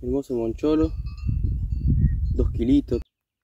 Hermoso moncholo, 2 kilitos.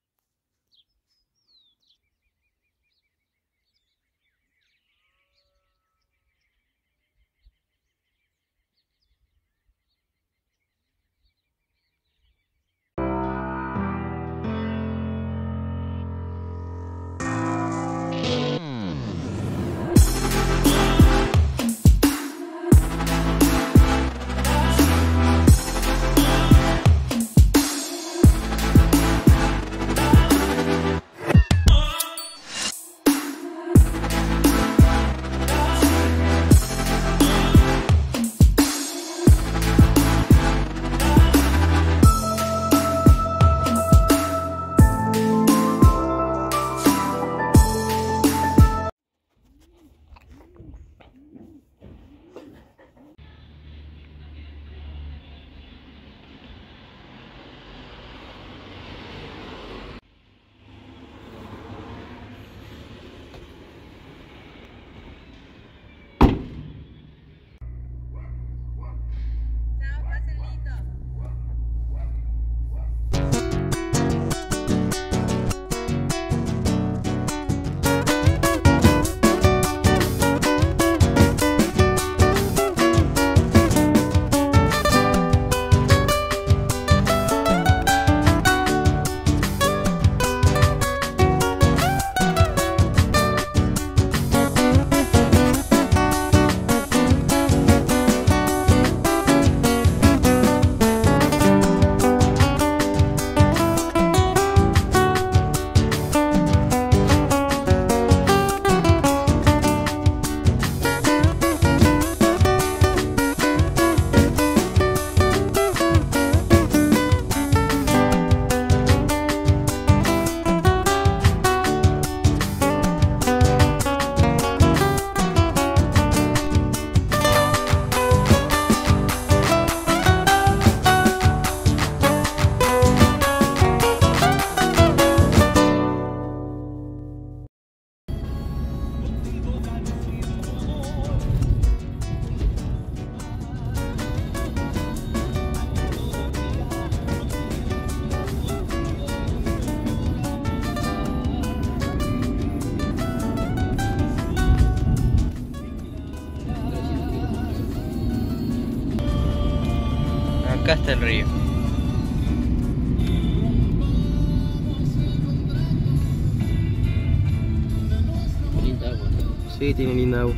Acá está el río. Linda agua. Sí, tiene linda agua.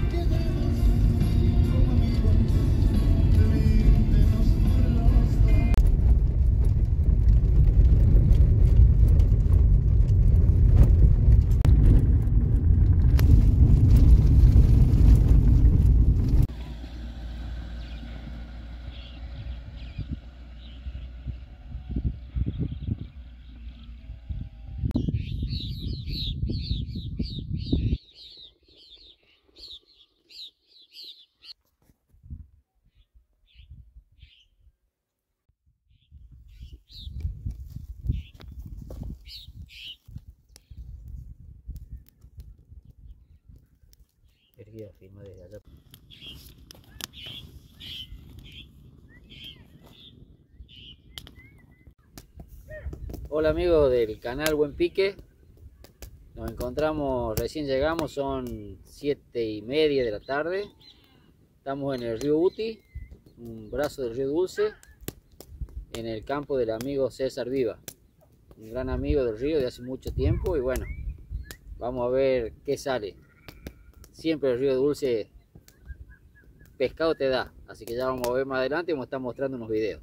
Erguida, firma desde allá. Hola amigos del canal Buen Pique. Nos encontramos, recién llegamos, son 7:30 de la tarde. Estamos en el río Uti, un brazo del río Dulce, en el campo del amigo César Viva, un gran amigo del río de hace mucho tiempo. Y bueno, vamos a ver qué sale. Siempre el río Dulce pescado te da, así que ya vamos a ver más adelante y vamos a estar mostrando unos videos.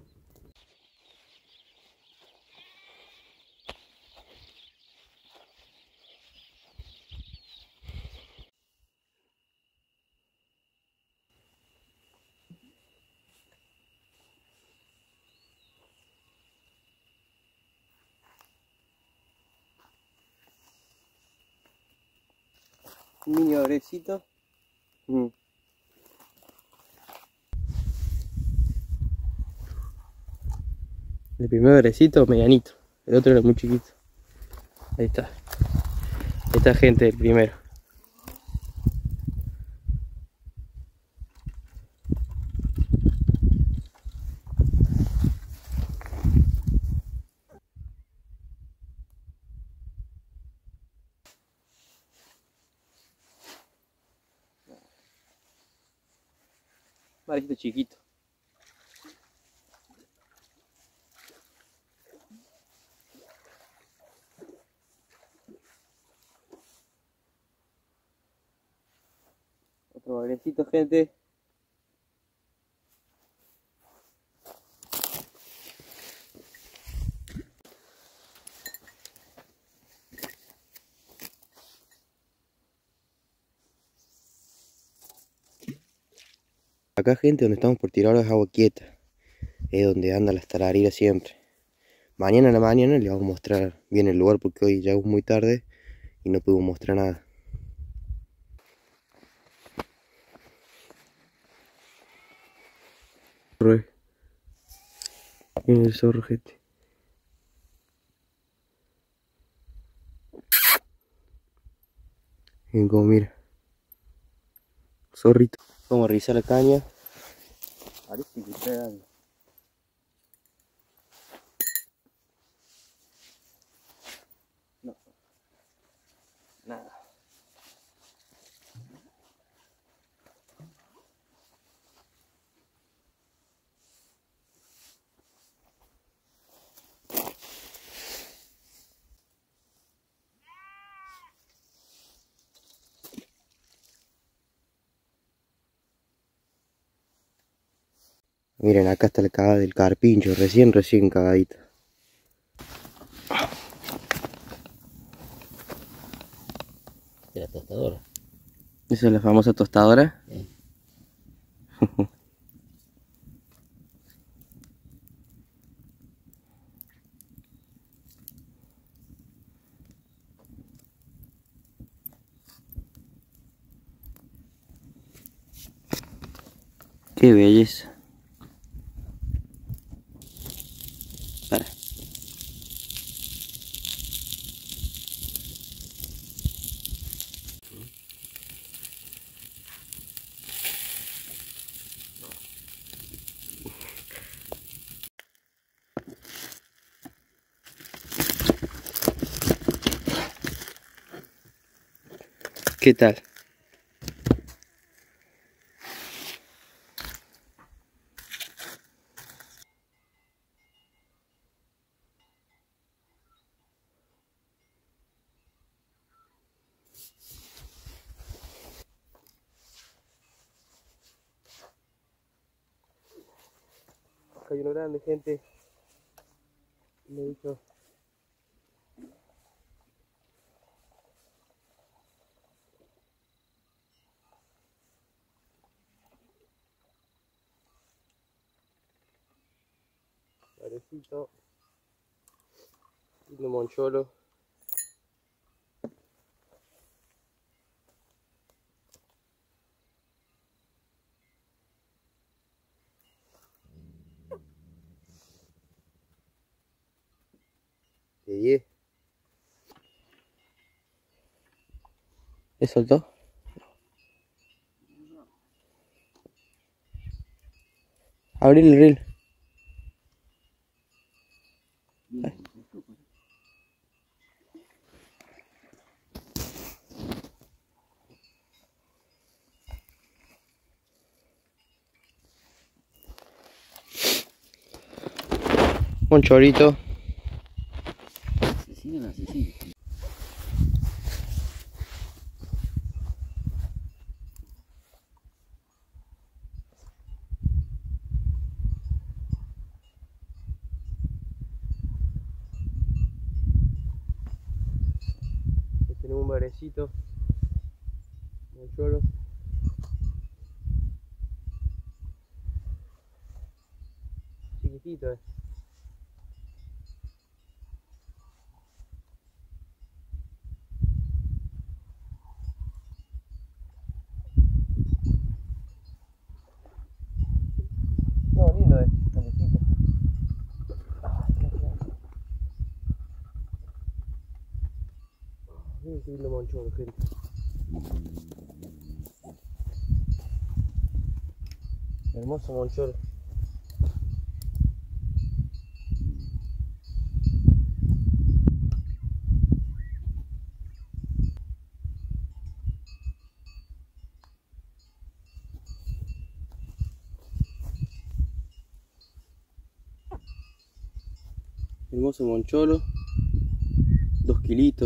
Un mini abrecito. El primer abrecito medianito, el otro era muy chiquito. Ahí está. Esta gente del primero. Parece chiquito. Otro bagrecito, gente. Acá, gente, donde estamos por tirar ahora es agua quieta. Es donde anda la tararira siempre. Mañana a la mañana les vamos a mostrar bien el lugar porque hoy ya es muy tarde y no pudimos mostrar nada. Miren el zorro, gente. Miren cómo mira. Zorrito. Vamos a revisar la caña. Parece que trae algo. No. Nada. Miren, acá está la cagada del carpincho, recién cagadita. De la tostadora. Esa es la famosa tostadora. Sí. Qué belleza. Para. ¿Qué tal? Acá hay uno grande, gente. Le he dicho. Parecito. Lindo moncholo. De 10. ¿Le soltó? Abrí el reel. Un chorito. Asesino, asesino. Tenemos un bagrecito. Moncholo. Chiquitito, No, lindo, grandecito. Miren qué lindo moncholo, gente. Hermoso moncholo. hermoso moncholo, 2 kilitos.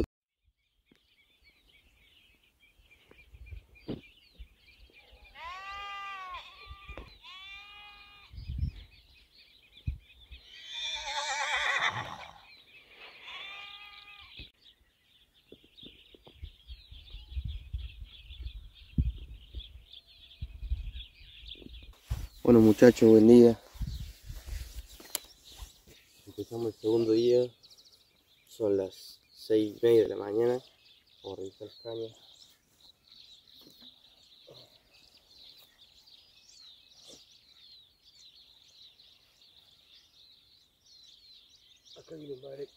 Bueno muchachos, buen día. Empezamos el segundo día. Son las 6:30 de la mañana. Vamos a revisar las cañas. Acá viene un padre.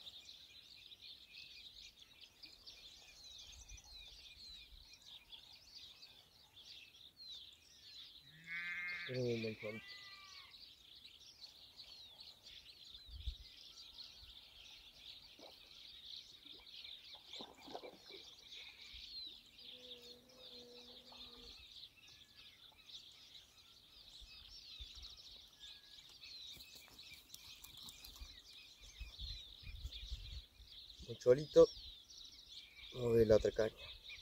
Tenemos un montón. Un cholito. Vamos a ver la otra caña.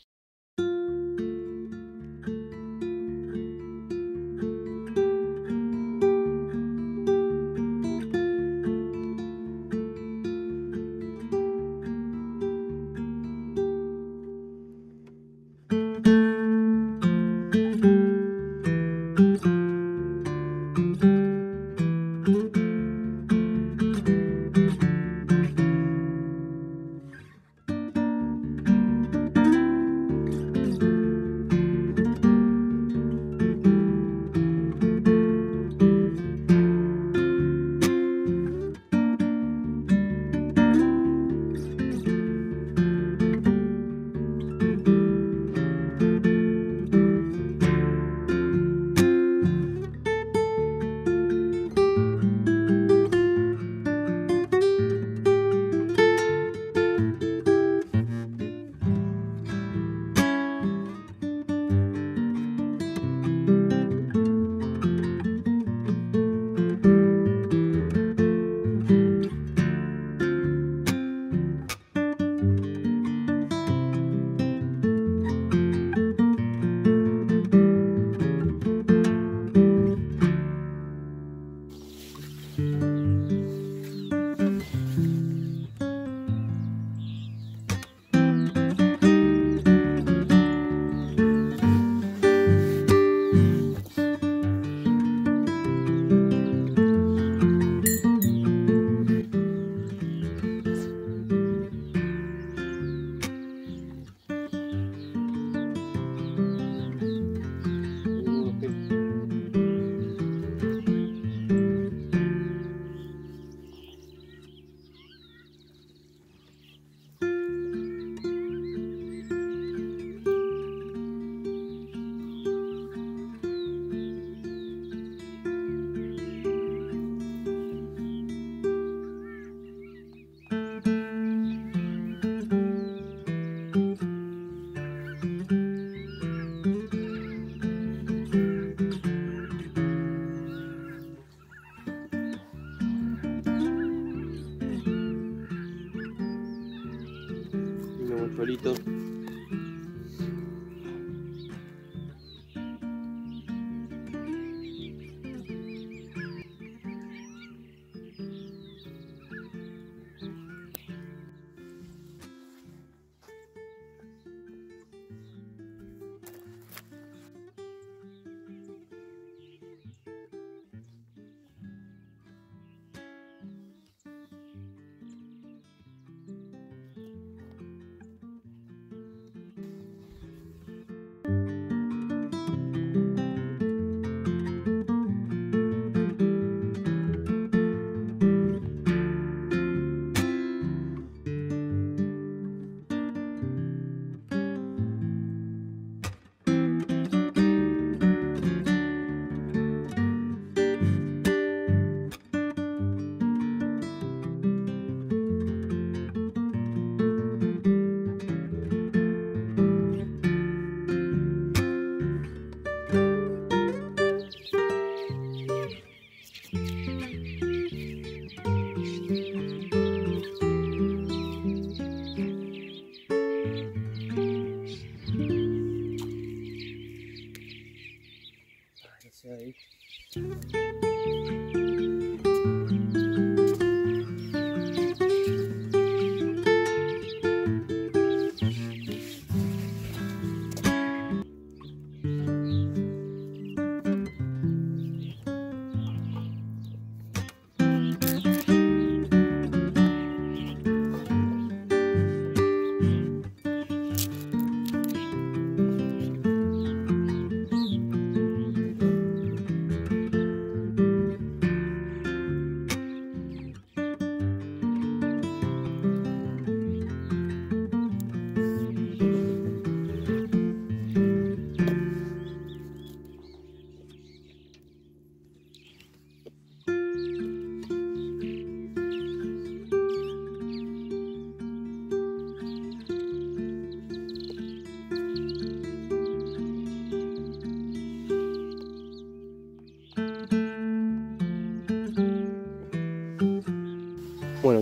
Un cholito.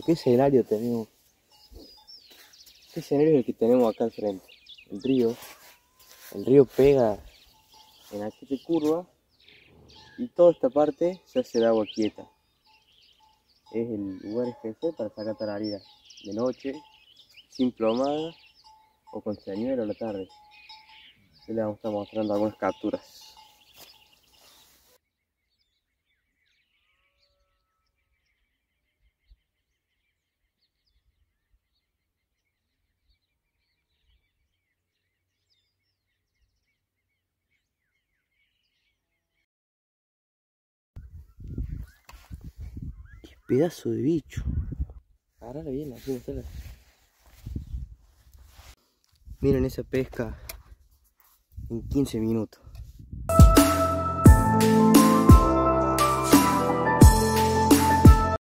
¿qué escenario tenemos? ¿Qué escenario es el que tenemos acá al frente? El río. El río pega en aquella curva y toda esta parte se hace de agua quieta. Es el lugar especial para sacar tarariras de noche, sin plomada o con señuelo a la tarde. Yo les vamos a estar mostrando algunas capturas. ¡Qué pedazo de bicho! Agárrala bien, así mostrala. Miren esa pesca en 15 minutos.